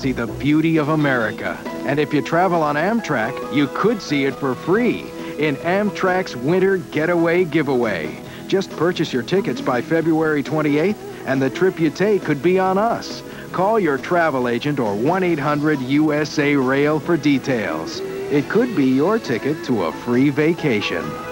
see the beauty of America. And if you travel on Amtrak, you could see it for free in Amtrak's Winter Getaway Giveaway. Just purchase your tickets by February 28th, and the trip you take could be on us. Call your travel agent or 1-800-USA-RAIL for details. It could be your ticket to a free vacation.